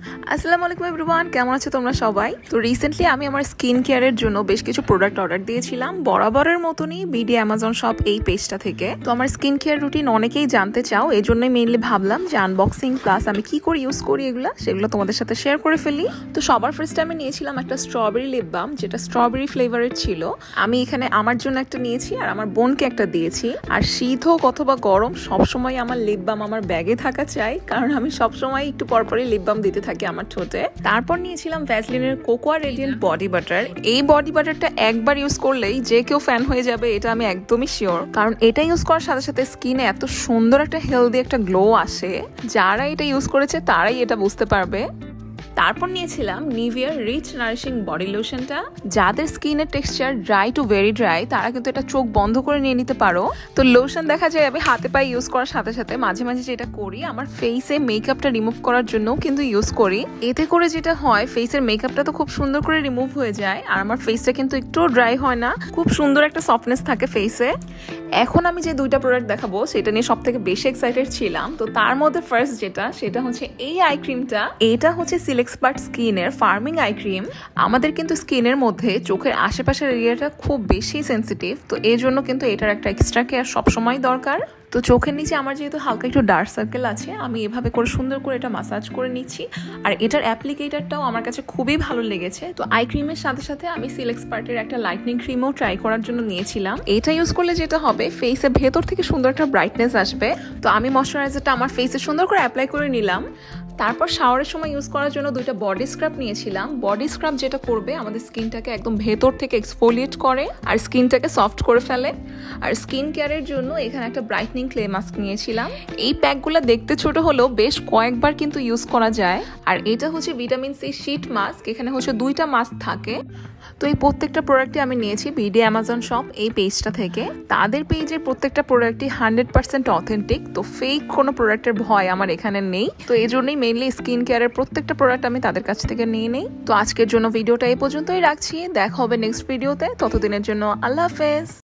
আসসালামু আলাইকুম এভরিওয়ান, কেমন আছো তোমরা সবাই? তো রিসেন্টলি আমি আমার স্কিন কেয়ারের জন্য বেশ কিছু প্রোডাক্ট অর্ডার দিয়েছিলাম বরাবরের মতনই বিডি অ্যামাজন শপ এই পেজটা থেকে। তো আমার স্কিন কেয়ার রুটিন অনেকেই জানতে চাও, এই জন্যই মেইনলি ভাবলাম যে আনবক্সিং প্লাস আমি কি করে ইউজ করি সেগুলো তোমাদের সাথে শেয়ার করে ফেলি। তো সবার ফার্স্ট আমি নিয়েছিলাম একটা স্ট্রবেরি লিপ বাম, যেটা স্ট্রবেরি ফ্লেভারের ছিল। আমি এখানে আমার জন্য একটা নিয়েছি আর আমার বোনকে একটা দিয়েছি। আর শীত হোক অথবা গরম, সবসময় আমার লিপ বাম আমার ব্যাগে থাকা চাই, কারণ আমি সবসময় একটু পরপরই লিপ বাম দিতে থাকি আমার ঠোঁটে। তারপর নিয়েছিলাম ভ্যাসলিনের কোকোয়া রেডিয়েন্ট বডি বাটার। এই বডি বাটারটা একবার ইউজ করলেই যে কেউ ফ্যান হয়ে যাবে, এটা আমি একদমই শিওর। কারণ এটা ইউজ করার সাথে সাথে স্কিনে এত সুন্দর একটা হেলদি একটা গ্লো আসে, যারা এটা ইউজ করেছে তারাই এটা বুঝতে পারবে। তারপর নিয়েছিলাম নিভিয়ার রিচ নারিশিং বডি লোশনটা। যাদের স্কিনের texture dry to very dry, তারা কিন্তু এটা চোখ বন্ধ করে নিয়ে নিতে পারো। তো লোশন দেখা যায় আমি হাতে পায়ে ইউজ করার সাথে সাথে মাঝে মাঝে যেটা করি, আমার ফেসে মেকআপটা রিমুভ করার জন্যও কিন্তু ইউজ করি। এতে করে যেটা হয়, ফেসের মেকআপটা তো খুব সুন্দর করে রিমুভ হয়ে যায়, আর আমার ফেসটা কিন্তু একটুও ড্রাই হয় না, খুব সুন্দর একটা সফটনেস থাকে ফেসে। এখন আমি যে দুইটা প্রোডাক্ট দেখাবো সেটা নিয়ে সব থেকে বেশি এক্সাইটেড ছিলাম। তো তার মধ্যে ফার্স্ট সেটা হচ্ছে এই আই ক্রিমটা। এটা হচ্ছে সিলেক্সপার্ট স্কিনের ফার্মিং আই ক্রিম। আমাদের কিন্তু স্কিনের মধ্যে চোখের আশেপাশের এরিয়াটা খুব বেশি সেন্সিটিভ, তো এই জন্য কিন্তু এটার একটা এক্সট্রা কেয়ার সবসময় দরকার। তো চোখের নিচে আমার যেহেতু হালকা একটু ডার্ক সার্কেল আছে, আমি এভাবে করে সুন্দর করে এটা মাসাজ করে নিচ্ছি। আর এটার অ্যাপ্লিকেটারটাও আমার কাছে খুবই ভালো লেগেছে। তো আই ক্রিমের সাথে সাথে আমি সিলেক্সপার্টের একটা লাইটনিং ক্রিমও ট্রাই করার জন্য নিয়েছিলাম। এটা ইউজ করলে যেটা হবে, ফেসের ভেতর থেকে সুন্দর একটা ব্রাইটনেস আসবে। তো আমি ময়শ্চারাইজারটা আমার ফেসে সুন্দর করে অ্যাপ্লাই করে নিলাম। তারপর শাওয়ারের সময় ইউজ করার জন্য দুইটা বডি স্ক্রাব নিয়েছিলাম। বডি স্ক্রাব যেটা করবে, আমাদের স্কিনটাকে একদম ভেতর থেকে এক্সফোলিয়েট করে আর স্কিনটাকে সফট করে ফেলে। আর স্কিন কেয়ারের জন্য এখানে একটা ব্রাইটনিং ক্লে মাস্ক নিয়েছিলাম। এই প্যাকগুলো দেখতে ছোট হলেও বেশ কয়েকবার কিন্তু ইউজ করা যায়। আর এটা হচ্ছে ভিটামিন সি শীট মাস্ক, এখানে হচ্ছে দুইটা মাস্ক থাকে। তো এই প্রত্যেকটা প্রোডাক্টই আমি নিয়েছি বিডি অ্যামাজন শপ এই পেজটা থেকে। তাদের পেজের প্রত্যেকটা প্রোডাক্টই 100% অথেন্টিক, তো ফেক কোনো প্রোডাক্টের ভয় আমার এখানে নেই। তো এই জন্যই মেইনলি স্কিন কেয়ারের প্রত্যেকটা প্রোডাক্ট আমি তাদের কাছ থেকে নিয়ে নেই। তো আজকের জন্য ভিডিওটা এই পর্যন্তই রাখছি, দেখা হবে নেক্সট ভিডিওতে। ততদিনের জন্য আল্লাহ হাফেজ।